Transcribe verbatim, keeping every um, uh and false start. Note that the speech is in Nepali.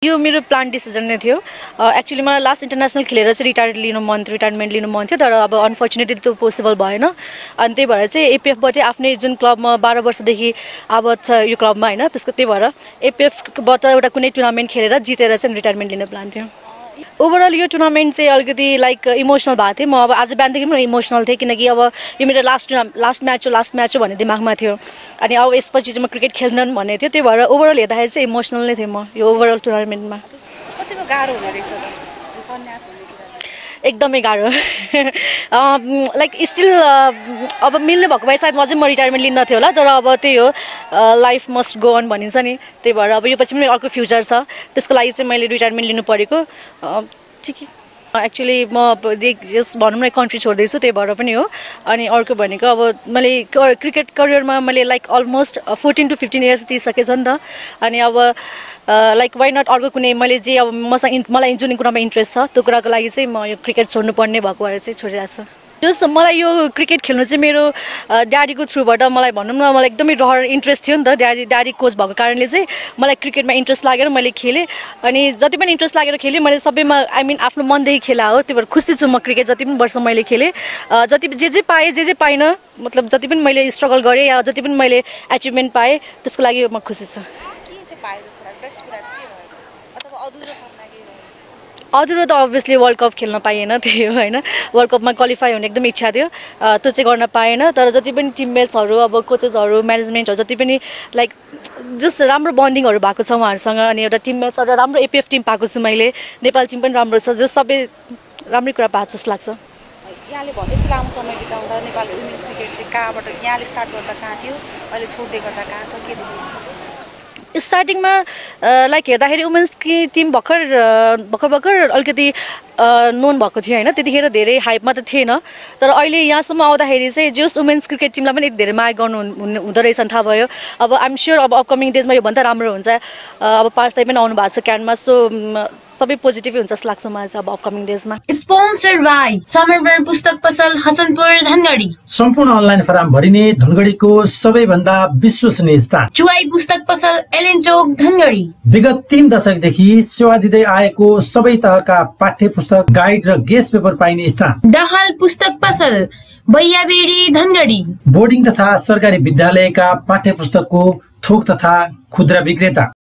यो मेरो प्लान डिसिजन नै थियो। एक्चुअली मलाई लास्ट इन्टरनेसनल खेलेर चाहिँ रिटायर्ड लिनु मन थियो, रिटायरमेन्ट लिनु मन थियो, तर अब अनफर्चुनेटली त्यो पोसिबल भएन। अनि त्यही भएर चाहिँ एपिएफबाट आफ्नै जुन क्लबमा बाह्र वर्षदेखि आबद्ध छ यो क्लबमा होइन, त्यसको त्यही भएर एपिएफबाट एउटा कुनै टुर्नामेन्ट खेलेर जितेर चाहिँ रिटायरमेन्ट लिने प्लान थियो। ओभरअल यो टुर्नामेन्ट चाहिँ अलिकति लाइक इमोसनल भएको थियो। म अब आज बिहानदेखि पनि इमोसनल थिएँ, किनकि अब यो मेरो लास्ट टुर्ना लास्ट म्याच हो लास्ट म्याच हो भन्ने दिमागमा थियो। अनि अब यसपछि चाहिँ म क्रिकेट खेल्दैन भन्ने थियो, त्यही भएर ओभरअल हेर्दाखेरि चाहिँ इमोसनल नै थिएँ म यो ओभरअल टुर्नामेन्टमा। कतिको गाह्रो हुँदो रहेछ यो सन्यास भन्ने कुरा? एकदमै गाह्रो। लाइक स्टिल अब मिल्ने भएको भए सायद म चाहिँ म रिटायरमेन्ट लिन्न थियो होला, तर अब त्यही हो लाइफ मस्ट गो अन भनिन्छ नि, त्यही भएर अब यो पछि पनि अर्को फ्युचर छ, त्यसको लागि चाहिँ मैले रिटायरमेन्ट लिनु परेको ठिकै। एक्चुअली म यस भनौँ न कन्ट्री छोड्दैछु, त्यही भएर पनि हो। अनि अर्को भनेको अब मैले क्रिकेट करियरमा मैले like almost fourteen to fifteen years दिइसकेछ नि त। अनि अब लाइक वाइ नट अर्को कुनै मैले जे अब मसँग मलाई जुन कुरामा इन्ट्रेस्ट छ त्यो कुराको लागि चाहिँ म यो क्रिकेट छोड्नुपर्ने भएको भएर चाहिँ छोडिरहेको छु। जस मलाई यो क्रिकेट खेल्नु चाहिँ मेरो ड्याडीको थ्रुबाट मलाई भनौँ न मलाई एकदमै रहर इन्ट्रेस्ट थियो नि त। ड्याडी ड्याडी कोच भएको कारणले चाहिँ मलाई क्रिकेटमा इन्ट्रेस्ट लागेर मैले खेलेँ। अनि जति पनि इन्ट्रेस्ट लागेर खेलेँ मैले सबैमा आई मिन आफ्नो मनदेखि खेला हो, त्यही भएर खुसी छु म। क्रिकेट जति पनि वर्ष मैले खेलेँ, जति जे जे पाएँ जे जे पाइनँ, मतलब जति पनि मैले स्ट्रगल गरेँ या जति पनि मैले एचिभमेन्ट पाएँ त्यसको लागि म खुसी छु। अधुरो त अभियसली वर्ल्ड कप खेल्न पाइएन, त्यही हो होइन। वर्ल्ड कपमा क्वालिफाई हुने एकदम इच्छा थियो, त्यो चाहिँ गर्न पाएन। तर जति पनि टिममेट्सहरू अब कोचेसहरू म्यानेजमेन्टहरू जति पनि लाइक जस राम्रो बन्डिङहरू भएको छ उहाँहरूसँग। अनि एउटा टिममेट्स एउटा राम्रो एपिएफ टिम पाएको छु मैले, नेपाल टिम पनि राम्रो छ, जो सबै राम्रै कुरा पाएको जस्तो लाग्छ। यहाँले भन्दै थियो लामो समय बिताउँदा नेपाली वुमेन्स क्रिकेट चाहिँ कहाँबाट यहाँले स्टार्ट गर्दा कहाँ थियो, अहिले छोड्दै गर्दा कहाँ छ, के देख्नुहुन्छ? स्टार्टिङमा लाइक हेर्दाखेरि वुमेन्स टिम भर्खर भर्खर भर्खर अलिकति नोन भएको थियो होइन, त्यतिखेर धेरै हाइपमा त थिएन। तर अहिले यहाँसम्म आउँदाखेरि चाहिँ जस वुमेन्स क्रिकेट टिमलाई पनि धेरै माया गर्नु हुँदो रहेछ थाहा भयो। अब आइएम श्योर अब अपकमिङ डेजमा योभन्दा राम्रो हुन्छ। अब पाँच तारिक पनि आउनु भएको छ क्यानमा, सो सबै पोजिटिभै हुन्छ जस्तो लाग्छ मलाई चाहिँ अब अपकमिङ डेजमा। स्पोन्सर्ड बाई समर्पण पुस्तक पसल हसनपुर धनगढी। सम्पूर्ण अनलाइन फर्म भरिने धनगढीको सबैभन्दा विश्वसनीय स्थान चुवाई पुस्तक पसल एलेन चौक धनगढी। विगत तीन दशकदेखि सेवा दिँदै आएको सबै तहका पाठ्य पुस्तक, गाइड र गेस्ट पेपर पाइने स्थान दाहाल पुस्तक पसल बैयाबेडी धनगढी। बोर्डिङ तथा सरकारी विद्यालयका पाठ्य पुस्तकको थोक तथा खुद्रा विक्रेता